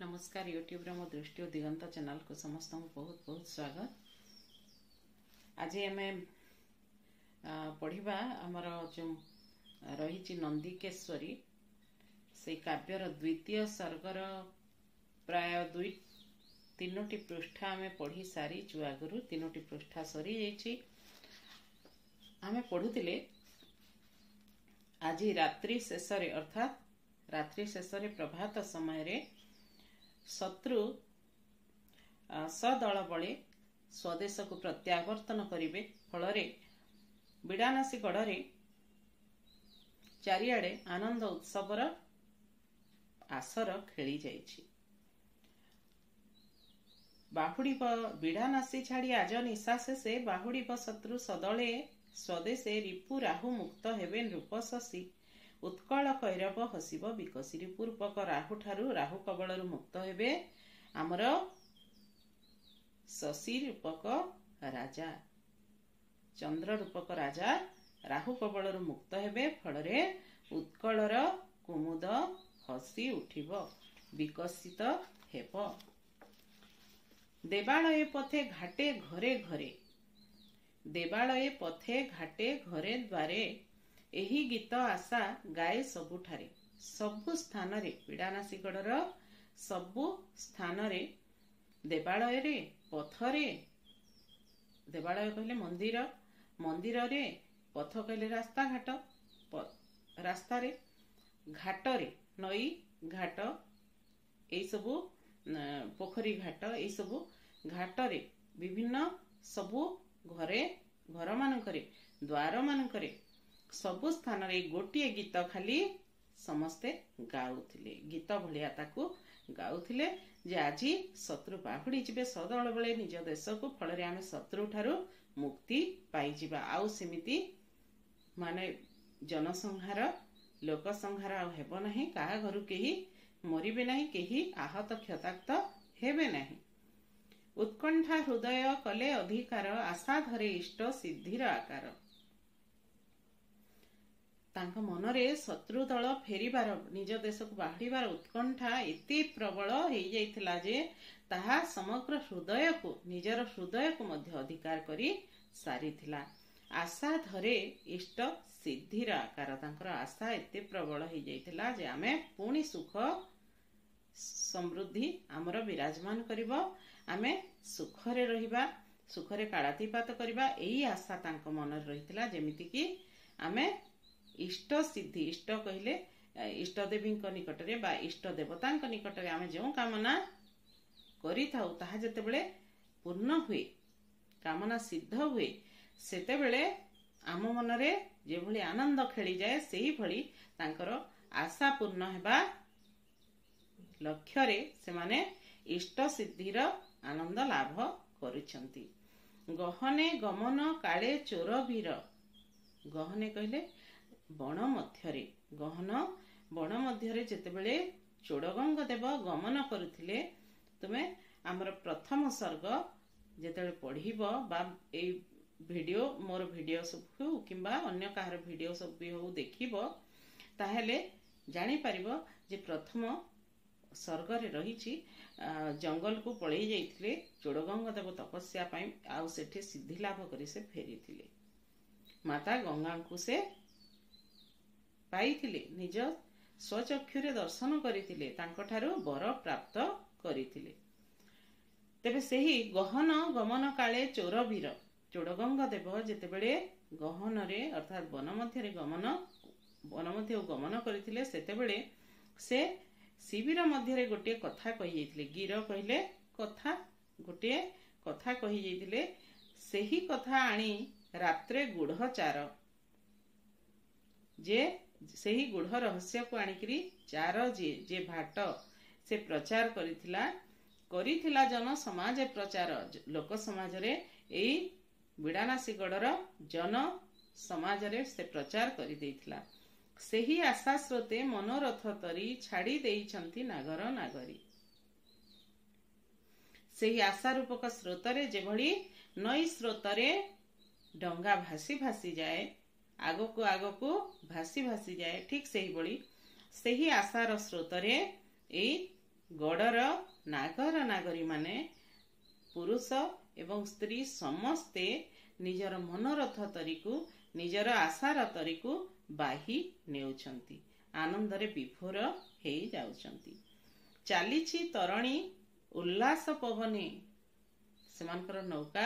नमस्कार यूट्यूब रे मो दृष्टि और दिगंत चैनल को समस्त को बहुत बहुत स्वागत। आज आम पढ़ा आमर जो रही नंदिकेश्वरी से काव्यर द्वितीय सर्गर प्राय 2-3 पृष्ठा आम पढ़ी सारी आगु 3 पृष्ठा सरी जाइए। आम पढ़ुले आज रात्रि शेष अर्थात रात्रि शेष प्रभात समय रे शत्रु सदल बले स्वदेश को प्रत्यावर्तन करिवे। फल बिड़ानासी गढ़ चारिआडे आनंद उत्सवर आसर खेली जाइछि। बाहुड़ी बिड़ानासी छाड़ी आज निशा शेषे बाहुड़ी शत्रु सदले स्वदेशे रिपु राहु मुक्त हेबे नृप शशी उत्कल कैरव हसिब विकसिरी पूर्वक राहु ठारू राहु कबल मुक्त हेबे आमर शशी रूपक राजा चंद्र रूपक राजा राहु कबल मुक्त हेबे। फल उत्कलर कुमुद हसी उठिब विकसित हेब। देवालय पथे घाटे घरे घरे देवालय पथे घाटे घरे द्वारे एही गीत आशा गाए सबुठारे सबु स्थान रे बिड़ानासीगढ़ सबु स्थान रे देवालय रे पथरे देवालय कहले मंदिर मंदिर रे पथ कहले रास्ता घाट रास्ता रे घाट रे नई घाट ए सबु पोखरी घाट ए सबु घाट रे विभिन्न सबु घरे घर मानकरे द्वार मानकरे सबु स्थान रे गोटे गीत खाली समस्ते गाउथिले गीत भलिया ताकू गाउथिले जे आज शत्रु बाहुड़ी जिबे सदल बेले निज देश को। फल रे आमे शत्रु ठारू मुक्ति पाई जिबा आउ सेमिति माने जनसंहार लोक संहार आ हेबो नाही। काहा घरु केही मरिबे नाही केही आहत क्षताक्त हेबे नाही। उत्कंठा हृदय कले अधिकार आशा धरे इष्ट सिद्धिर आकार। तांका मनरे शत्रु दल फेरिबार निज देश को बाहुड़ीबार उत्कंठा एते प्रबल हो जाइथिला जे ताहा समग्र हृदय को निजर हृदय को मध्य अधिकार करी सारिथिला। आशा धरे इष्ट सिद्धिर आकार तांकर आशा एते प्रबल हो जाइथिला जे आमे पुणी सुख समृद्धि आमर विराजमान करिवो आमे सुखरे रहिबा सुखरे कालातीपात करिबा एई आशा तांको मन रहिथिला। जेमिति कि आमे इष्ट सिद्धि इष्ट कहले इष्ट देवी निकटरे बा इष्ट देवता निकटरे आमे जो कामना करि थाउ ताहा जते बेले पूर्ण हुए कामना सिद्ध हुए सेते बेले आम मनरे जे भली आनंद खेली जाए सेही भली तांकर आशा पूर्ण हेबा लक्ष्य रे से माने इष्ट सिद्धिर आनंद लाभ करिसंती। गहने गमन काले चोर वीर गहने कहले बण मध्यरे गहन बण मध्यरे जेतेबेले चोड़गंग देव गमन करुथिले तुमे आमर प्रथम सर्ग जेतेबेले पढ़िबो बा ए वीडियो मोर वीडियो सब हो किंबा अन्य काहर वीडियो सब भी हो देखिबो ताहेले जानि परिबो जे प्रथम सर्ग रे रहिछि जंगल को पळेई जाइथिले चोड़गंग देव तपस्या पई आउ सेठी सिद्धि लाभ करी से फेरिथिले। माता गंगा को से पाइथिले निज स्वचक्षुरे दर्शन करिथिले तांको ठारू वर प्राप्त करिथिले। तेबे सेही गहन गमन काले चोर वीर चोड़गंग देव जेतेबेले गहन रे अर्थात वन मध्य गमन करिथिले सेतेबेले से शिविर मध्य गोटे कथा कहि जाइथिले। गिर कहले कथा गोटे कथा कहि जाइथिले सेही कथा आनी रात्रे गुढ़चार जे सेही गुढ़ रहस्य को आनिकरी चार जे भाट से प्रचार करिथिला जन समाज प्रचार लोक समाज रे एई बिड़ानासी गढ़र जन समाज रे से प्रचार करि देइथिला। सेही आशा स्रोते मनोरथ तरी छाड़ी देइछंती नागर नागरी। सेही आशा रूपक स्रोतरे जेभली नई स्रोतरे डंगा भासी भासी जाए आगो को भासी भासी जाए ठीक सही बड़ी सेही आशार स्रोतरे एई गड़र नागर नागरी माने पुरुष एवं स्त्री समस्ते निजर मनोरथ तरीकु निजर आशार तरीकु बाही नेउछंती आनंद रे विभोर हेई जाउछंती। चालीछि तरणी उल्लास पवने सेमानकर नौका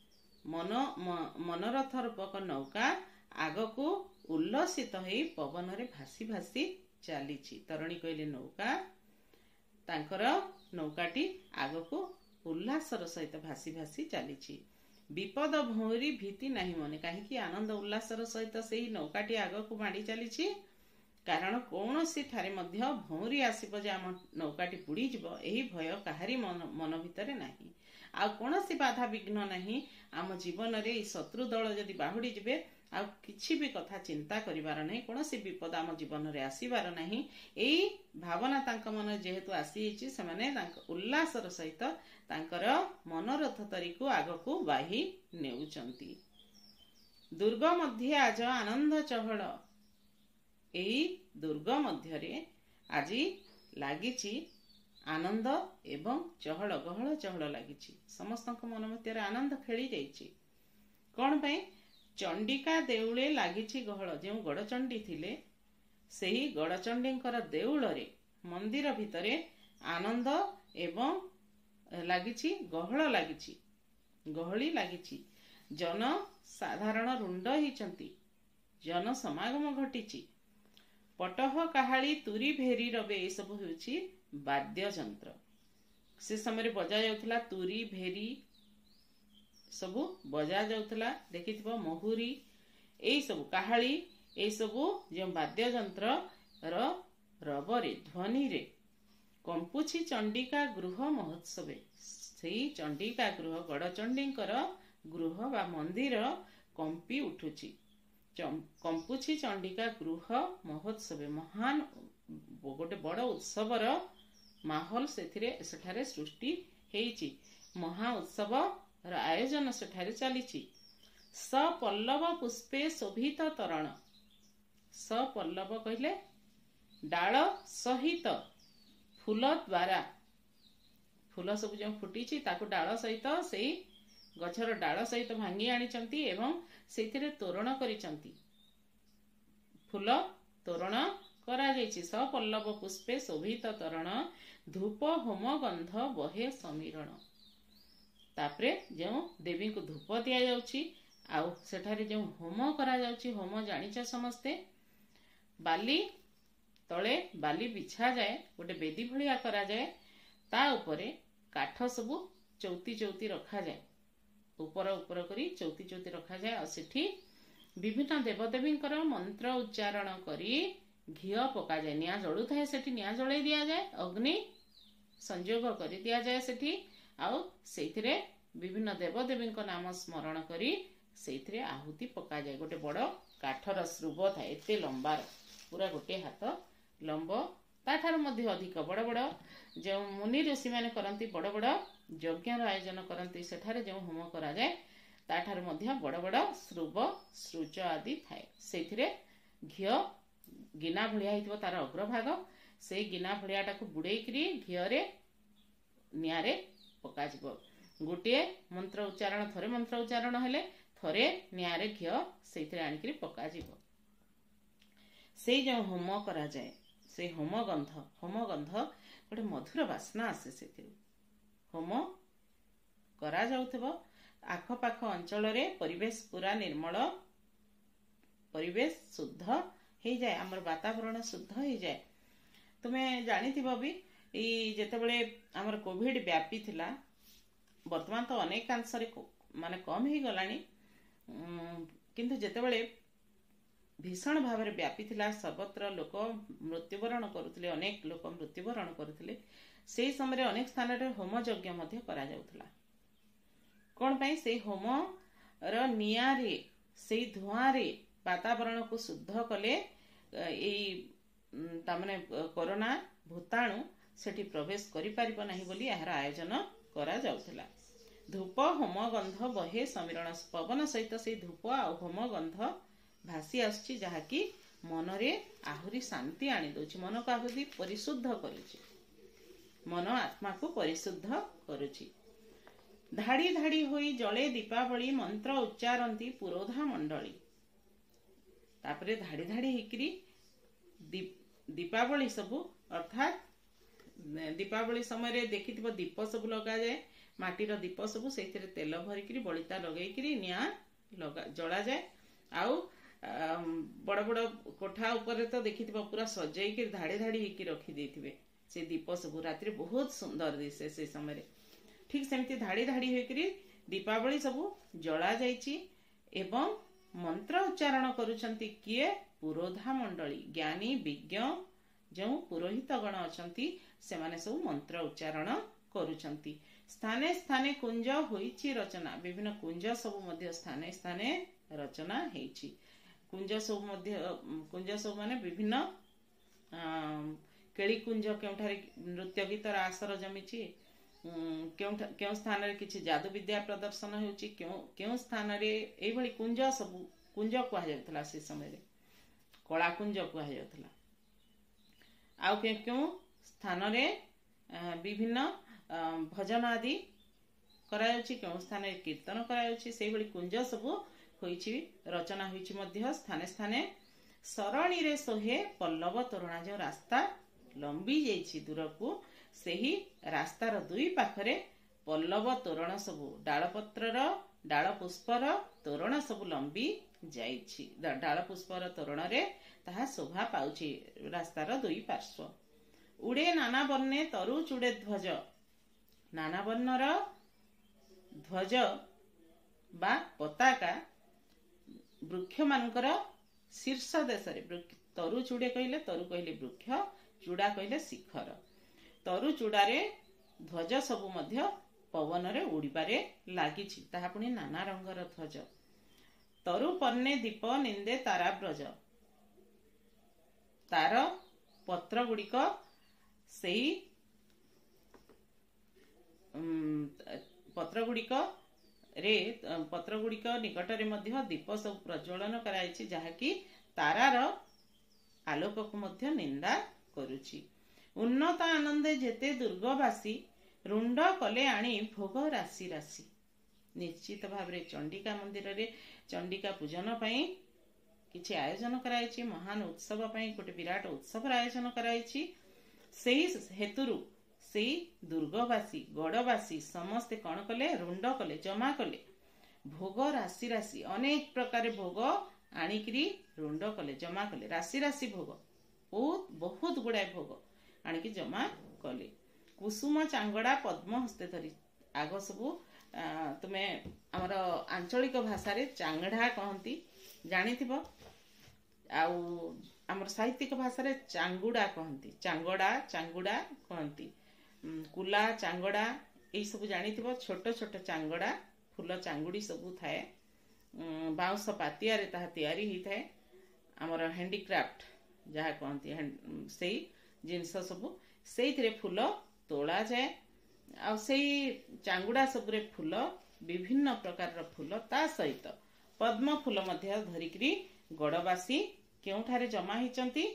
मनोरथ रूपक नौका आगकू उल्लसित हेई पवन रे भासी भासी चालीछि। तरणी कहले नौका तांकर नौकाटी आगकू उल्लासर सहित भासी भासी चालीछि। विपद भौरी भीति नहीं मने कहीं आनंद उल्लासर सहित सेही नौकाटी आगकू माड़ी चलीछि कारण कौनसी ठारे मध्य भौरी आसीब जे आम नौकाटी बुड़ी जिवो एही भय काहारी मन भितरे नाही। आ कौनसी बाधा विघ्न नहीं आम जीवन रे शत्रु दल जदि बाहुड़ी जिवे आ किछि भी कथा चिंता करिवार नहीं कौनसी विपद आम जीवन रे आसीबार नहीं। एई भावना तांक मन जेहेतु आसीछि सेमाने तांक उल्लासर सहित तांकर मनोरथ तरीकु आगकू बाही नेउचंती। दुर्ग मध्य आज आनंद चहल एई दुर्ग मध्य रे आजी लागिछि आनंद एवं चहल गहल चहल लागिछि समस्तक मन मध्य आनंद खेली जाइछि। कौन पई चंडिका देउळे लागिछि गहल जे गड़चंडी थिले सेही गड़चंडींकर देउळ रे मंदिर भितरे आनंद एवं लागिछि गहल लागिछि गहली लागिछि। जन साधारण रुंड हिचंती जन समागम घटिछि। पटह काहाली तुरी भेरी रबे ए सब होछि वाद्य यंत्र से समय बजा जाउथला तुरी भेरी सब बजा जाउथला देखिथिबो महुरी ए सब काहाली ए सब जे वाद्य यंत्र र रबरे ध्वनि रे कंपुछि चंडिका गृह महोत्सवे सेही चंडिका गृह गड़चंडींकर गृह बा मंदिर कंपी उठुछि। कंपुछि चंडिका गृह महोत्सव महान गोटे बड़ उत्सवर माहौल सेठारे सृष्टि हेइछि। महा उत्सव आयोजन सेठारे चलीछि। सपल्लव पुष्पे शोभित तरण सपल्लव कहले डाल सहित फूल द्वारा फूल सब जो फुटी ताकू डाल सहित सेई गछर डाल सहित भांगी आनिचंती एवं सेथिरे तोरण करिचंती फूल तोरण करा जायछि। सपल्लव पुष्पे शोभित तोरण धूप होम गंध बहे समीरण तापरे जो देवी को धूप दिया जाउछि आउ सेठारे जो होम करा जाउछि होम जानिछ समस्ते बाली तळे बाली बिछा जाए गोटे बेदी भलिया करा जाए ता उपरे काठ सब चौती चौती रखा जाए ऊपर ऊपर करी चौती चौती रखा जाए और सेठी विभिन्न देवदेवींकर मंत्र उच्चारण करी घी पका जाए निया जळु थाए सेठी निया जळै दिया जाए अग्नि संयोग करी दिया जाए सेठी आउ सेथिरे विभिन्न देवदेवींक नाम स्मरण करी सेथिरे आहुति पका जाए। गोटे बड़ काठर श्रुभ थाए एते लंबार पूरा गोटे हाथ लंब ताठार मध्य अधिक बड़ बड़ जो मुनि ऋषि माने करंती बड़ बड़ यज्ञर आयोजन करंती सेठारे जो होम करा जाए ताठार मध्य बड़ बड़ श्रुभ सृज आदि थाए सेथिरे घी गिना भलिया हितबो तार अग्रभाग से गिना भलियाटा को बुड़ेकरी घीरे नियारे पका जिवो गोटे मंत्र उच्चारण थरे मंत्र उच्चारण हेले थरे नियारे घी सेथिरे आनिकरी पका जिवो से जो होम करा जाए से होम गंध गोटे मधुर बास्ना आसे से होम करा जाउथबो आखपाख अंचल रे परिवेश पूरा निर्मल परिवेश शुद्ध हो जाए आमर वातावरण शुद्ध हो जाए। तुम्हें जानिथिबो भी जेतेबेले आमर कोविड व्यापी थिला वर्तमान तो अनेक अंश माने कम ही गलानी किंतु जेतेबेले भीषण भाव में व्यापी थिला सर्वत्र लोक मृत्युवरण करुथिले अनेक लोक मृत्युवरण करुथिले से समय अनेक स्थान रे होम यज्ञ मध्य करा जाउथला कोन पई से होम र निया रे से धुआं रे वातावरण को शुद्ध कले एई तामने कोरोना भूताणु सेठी प्रवेश करि परिबो नाही बोली यार आयोजन करा जाउथला। धूप होम गंध बहे समीरण पवन सहित से धूप आ होम गंध भासी आसछि जहाँकि मनरे आहुरी शांति आनी दउछि मन को आहुरी परिशुद्ध करूछि मन आत्मा को परिशुद्ध करुछि। धाड़ी धाड़ी होई जले दीपावली मंत्र उच्चारती पुरोधा मंडली। तापरे धाड़ी धाड़ी हिकरी दीपावली सबु अर्थात दीपावली समय देखिथिबो दीप सब लगा जाए, माटीर दीप सब से तेल भरिकी बलिता लगेकरी निया जला जाए। आउ बड़ बड़ कोठा उपर तो देखिथिबो पूरा सजाई धाड़ी धाड़ी हिकी रखी देथिबे से दीप सब रात्रि बहुत सुंदर दिसे। से समय ठीक सेमती धाड़ी धाड़ी होकरी दीपावली सबू जला जाइछि एवं मंत्र उच्चारण करुछंती किए पुरोधा मंडली ज्ञानी विज्ञ जो पुरोहित गण अछंती से माने सब मंत्र उच्चारण करुछंती। स्थाने स्थाने कुंज होइछि रचना, विभिन्न कुंज सब मध्य स्थाने स्थाने रचना हेछि। कुंज सब माने विभिन्न केली कुंज केउठारे नृत्य गीतर आसर जमिछि, क्यों स्थान रे किछि जादू विद्या प्रदर्शन होउछि, क्यों स्थान रे एई भली कुंज सब कुंज कहा जाउथला से समय रे कला कुंज कहा जाउथला। आउ क्यों स्थान रे विभिन्न भजन आदि कराउछि, क्यों स्थान रे कीर्तन कराउछि, सेई भली कुंज सब होइछि रचना होइछि मध्य स्थाने स्थाने। सरणी रे सोहे पल्लव तोरणा जो रास्ता लंबी जाइछि दूरकू, सेही रास्तार दुई पाखरे पल्लव तोरण सबु डालपत्रर डाल पुष्पर तोरण सबु लंबी जाइछि। डाल पुष्पर तोरण रे ताहा शोभा पाउछि रास्तार दुई पार्श्व। उड़े नाना बन्ने तरु चूड़े ध्वज, नाना वर्णर ध्वज बा पताका वृक्ष मानकर शीर्ष देश रे। तरु चूड़े कहले वृक्ष, चूड़ा कहले शिखर। तरु चूड़ारे ध्वज सबु मध्य पवन रे उड़िबारे लागिछि, ताहा पुणी नाना रंगर ध्वज। तरु पर्णे दीप निंदे तारा ब्रज, तार पत्र गुड़िक सेई पत्र गुड़िक निकट रे मध्य दीप सब प्रज्वलन कराइछि, जाहाकि तारार आलोक को मध्य निंदा करुछि। उन्नत आनंदे जेते दुर्गवासी, रुंड कले आनी भोग राशि राशि। निश्चित भाव रे चंडिका मंदिर रे चंडिका पूजन पई किछि आयोजन कराइछि, महान उत्सव पई गोटे विराट उत्सव आयोजन कराइछि। सेही हेतुरु सेही दुर्गवासी गड़वासी समस्ते कौन कले, रुंड कले, जमा कले, भोग राशि राशि अनेक प्रकार भोग आनिकरी रुंड कले, जमा कले, राशि राशि भोग बहुत गुड़ाए भोग आनिकी जमा कले। कुसुम चांगड़ा पद्म हस्ते धरी, आग सबू तुमे आमर आंचलिक भाषा रे चांगड़ा कहती जानिथिबो, आउ आमर साहित्यिक भाषा रे चांगुड़ा कहती, चांगड़ा चांगुड़ा कहती। कुला चांगड़ा यही सब जानिथिबो, छोट छोट चांगड़ा फूल चांगुड़ी सबू थाए, बाउंस पातिया रे ताहा तयारी ही थाए। आमर हैंडीक्राफ्ट जहा कहती सेई जिनस सबू सेइथिरे फूल तोड़ा जाए, आ सेई चांगुड़ा सबरे फूल विभिन्न प्रकार फूल ता सहित पद्म फूल मध्य धरिकरी गड़वासी केउठारे जमा हिचंती,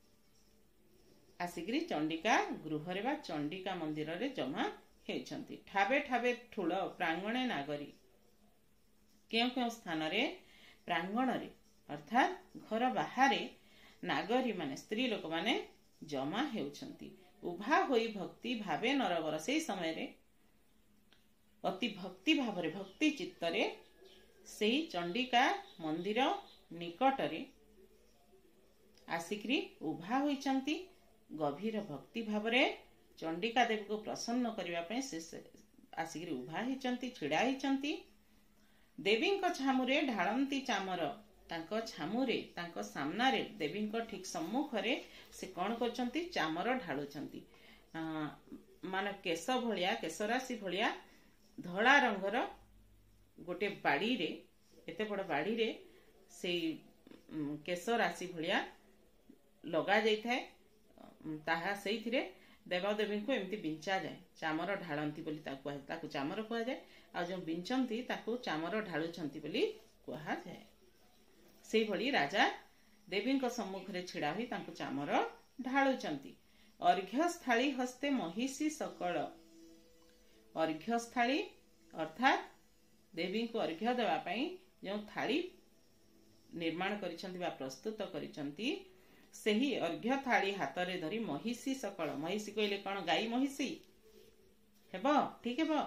आसिकरी चंडिका गृह रे बा चंडिका मंदिर रे जमा हेचंती। ठाबे ठाबे ठुल प्रांगणे नागरी, क्यों स्थान रे प्रांगण रे अर्थात घर बाहरे नागरी माने स्त्री लोक माने जमा हेउछंती। उभा होई भक्ति भावे नरवर, से समय रे अति भक्ति भाव रे भक्ति चित्त रे सेई चंडिका मंदिर निकट रे आसिकरी उभा होइचंती। गभीर भक्ति भाव रे चंडिका देवी को प्रसन्न करिवा पय से आसिकरी उभा हिचंती, छिड़ा हिचंती। देवींक छामुरे ढाळंती चामर, तांको छामुरे तांको सामना रे देवींक ठीक सम्मुख रे से कौन करचंती, चामर ढाळुचंती। माने केश भलिया केशराशि भलिया धड़ा रंगर गोटे बाड़ी रे, एते बड़ बाड़ी रे से केश राशि भलिया लगा जाई थाए, ताहा सेइथिरे देवदेवी को एमती बिंचा जाए। चामर ढाळंती बोली ताकू चामर कहा जाए, आ जो बिंचंती ताकू चामर ढाळुचंती बोली कहा जाए। सेई भली राजा देवींक सम्मुख रे छिड़ा होई तांकू चामर ढाळुचंती। अर्घ्यस्थाली हस्ते महिषी सकल। अर्घ्यस्थाली अर्थात देवी को अर्घ्य देवाई जो थाली निर्माण करिसंती बा प्रस्तुत करिसंती सेही अर्घ्य थाली हाथ रे धरी महिषी सकल। महिषी कहले कौन? गाई महिषी हेबो, ठीक हेबो।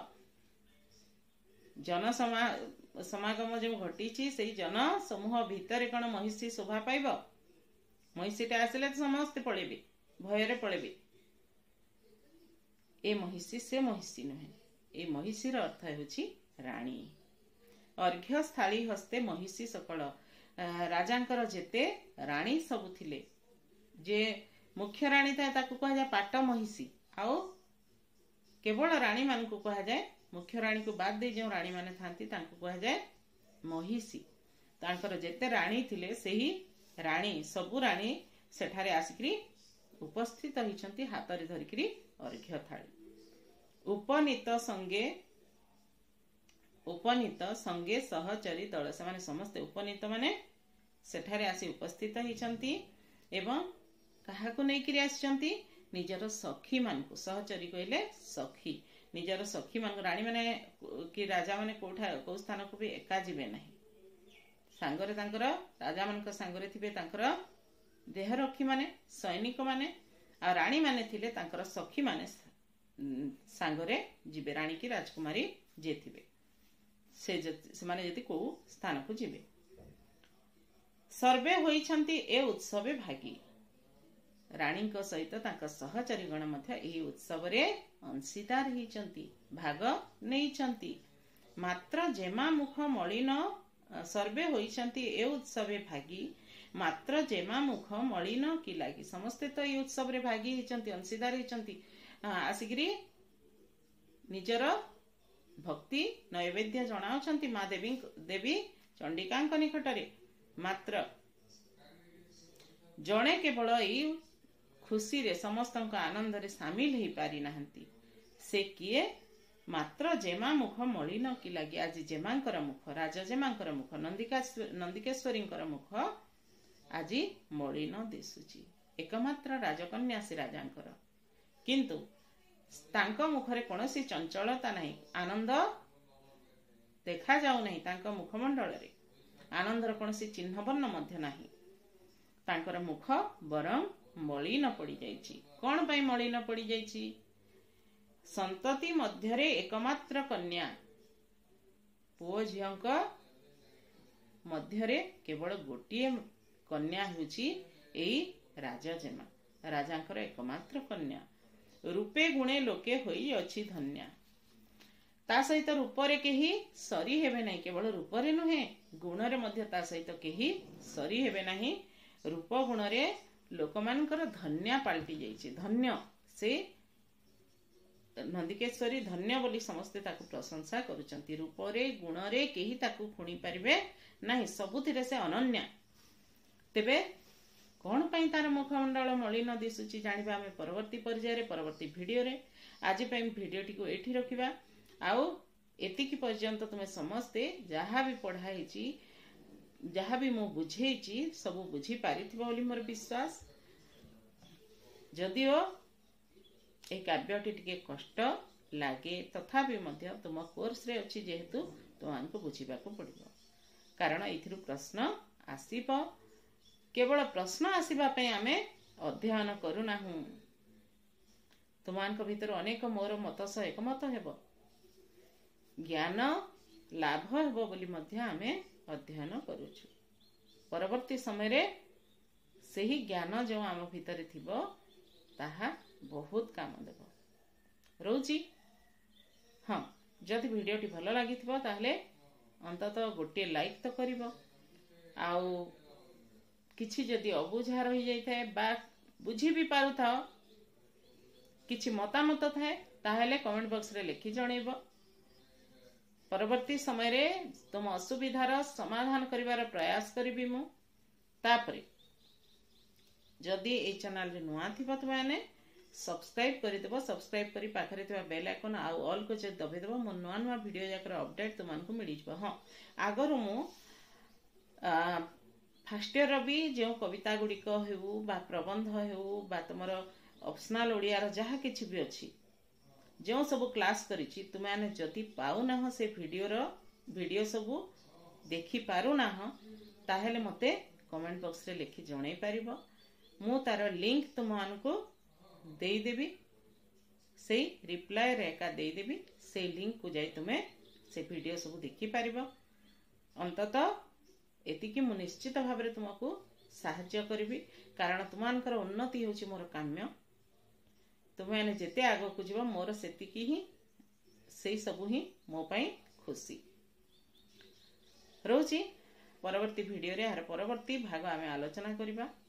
जन समागम जो घटी से जन समूह भितर कौन महिषी शोभा पाइब? महिषीटा आसिले तो समस्ते पड़ेबे, भୟରେ पड़ेबे। ए महिषी से महिषी नुहे, ए महिषीर अर्थ हेउछि राणी। अर्घ्यस्थाली हस्ते महिषी सकल। राजांकर जेते राणी सब थिले, जे मुख्य राणी थाए ताकू कहा जाए पाट महिषी, आउ केवल राणी मान को कहा जाए, मुख्य राणी को बाद दे जो राणी माने थांती तांको कहा जाए महिषी। तांकर जेते राणी थिले सेही राणी सबु राणी सेठारे आसिकरी उपस्थित होइछंती हाथ रे धरिकरी अर्घ्य थाली। उपनीत संगे सहचरी दल, से माने समस्त उपनीत माने सेठारे आसी उपस्थित होइछंती एवं काहाकू नै करी आछंती? निजर सखी मान को। सहचरी कहले सखी, निजर सखी मान को। राणी माने कि राजा माने को स्थान को भी एका जिबे नहीं, सांगरे तांकर राजा मान सांगरे थिबे तांकर देहरक्षी माने, सैनिक माने, आ राणी माने थिले तांकर सखी माने सांगरे जिबे। राणी की राजकुमारी जे थिबे से माने यदि को स्थान को जिबे। सर्वे होइछंती ए उत्सवे भागी। राणी को सहित तांका सहचरी गण मध्य एही उत्सव रे अंशीदार होइछंती, भाग नेइछंती। मात्र जेमा मुख मलिन, सर्वे होइछंती ए उत्सवे भागी, मात्र जेमा मुख मलिन कि लागी। समस्ते तो ये उत्सव रे भागी होइछंती, अंशीदार होइछंती, आसिकरी निजर भक्ति नैवेद्य जणाउछंती माँ देवी चंडिका निकटरे। मात्र जणे केवल एई खुशी रे समस्त आनंद रे सामिल हो पारि नाहंती, से किए? मात्र जेमा मुख मलिन कि लागी। आज जेमांकर मुख, राजा जेमांकर मुख, नंदिकेश्वरींकर मुख आज मलिन दिसुची। एकमात्र राजकन्या से राजांकर, किंतु तांको मुखरे कोनोसी चंचलता नहीं, आनंद देखा जाऊ नहीं। तांको मुखमंडल रे आनंदर कोनोसी चिन्ह वर्ण मध्य नहीं। तांकर मुख बरं मलिन पड़ी जाइछि। कोन पई मलिन पड़ी जाइछि? संतति मध्यरे एकमात्र कन्या, पुओ झियंक मध्यरे केवल गोटिए कन्या होछि एई राजाजेमा, राजांकर एकमात्र कन्या। रूपे गुणे लोके होई अछि धन्या। ता सहित रूपरे केही सरी हेबे नहीं। केवल रूपरे नुहे, गुणरे मध्य ता सहित केही सरी हेबे नहीं। रूप गुणरे लोकमानकर धन्या पाल्टी जाइछि। धन्य से नंदिकेश्वरी धन्य बोली समस्ते ताकू प्रशंसा करुचंती। रूपरे गुणरे केही ताकू खुणी परिबे नहीं, सबुथिरे से अनन्या। तेबे कौन पाई तार मुखमंडल मलिन दिसुची जानिबा आमे परवर्ती पर्याय रे, परवर्ती वीडियो रे। आज पई वीडियोटी को एठी रखिबा। आउ एतिकी पर्यंत तुमे समस्ते जहा भी पढ़ाइची, जहा भी मु बुझेइची सब बुझी पारिथिबो बोली मोर विश्वास। जदिओ ए काव्यटी टिके कष्ट लागे तथापि मध्य तुम कोर्स रे अछि, जेहेतु तुमको बुझिबाको पड़िबो। कारण एथिरु प्रश्न आसीबो। केवल प्रश्न आसीबा पई आमे अध्ययन करूनाहु। तुमको भीतर अनेक मोर मत सह एकमत हेबो, ज्ञान लाभ हेबो बोली मध्य आमे अध्ययन करूछु। परवर्ती समय रे सही ज्ञान जो आम भीतर थिबो ताहा बहुत काम देबो। रोची हाँ, जदि वीडियोटी भल लगी ताहले अंततः गोटे लाइक तो करिबो। आउ किछि जदि अबुझा रही जाइथाय बा बुझी भी पारुथाओ, किछि मतामत थाए ताहले कमेंट बॉक्स रे लिखि जणैबो। परवर्ती समय रे तुम असुविधार समाधान करिवार प्रयास करिबि मु। तापरे जदि ए चैनल रे नुआ थिबो त माने सब्सक्राइब करिदेबो। सब्सक्राइब करी पाखरे थिबा बेल आइकन आउ ऑल को जे दबे देबो। मो नुआ नुआ वीडियो जाकर अपडेट तुमनको मिलि जबो। हां, आगरो मु फर्स्ट ईयर भी जो कविता गुड़िक हेउ बा प्रबंध हेउ बा तुमर ऑप्शनल ओडियार जहाँ किछि भी अछि जो सब क्लास करिछि तुमे आने जदि पाउना से वीडियो सब देखि पारुना ताहेले मते कमेंट बॉक्स रे लिखि जणाई परिबो मु तार लिंक तुमको देई देबी से रिप्लाई रे का देई देबी से लिंक को जाई तुमे से वीडियो सब देखि परिबो अंततः एतिकी मु निश्चित भाव में तुमको साहाय्य करी कारण तुमर उन्नति होची मोर काम्य तुम्हें जेते आग को जीव मोर सेतिकी ही से सबू ही मो पाई खुशी रोची परवर्ती वीडियो रे यार परवर्ती भाग आमे आलोचना करिबा।